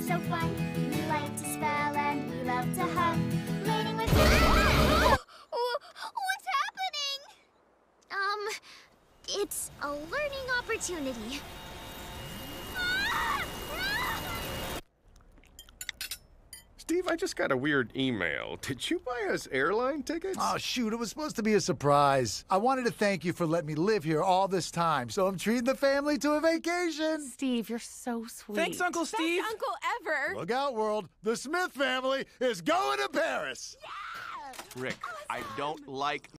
so fun. We like to spell and we love to hug. Learning with What's happening? It's a learning opportunity. Steve, I just got a weird email. Did you buy us airline tickets? Oh, shoot, it was supposed to be a surprise. I wanted to thank you for letting me live here all this time, so I'm treating the family to a vacation. Steve, you're so sweet. Thanks, Uncle Steve. Best uncle ever. Look out, world. The Smith family is going to Paris. Rick, I don't like